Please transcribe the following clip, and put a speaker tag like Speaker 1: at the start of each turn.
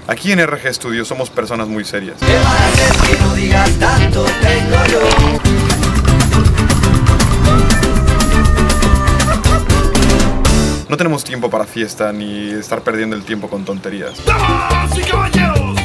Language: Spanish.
Speaker 1: Aquí en RG Studio somos personas muy serias.
Speaker 2: ¿Qué vas a hacer que no digas tanto tengo yo?
Speaker 1: No tenemos tiempo para fiesta ni estar perdiendo el tiempo con tonterías.
Speaker 3: ¡Damas y caballeros!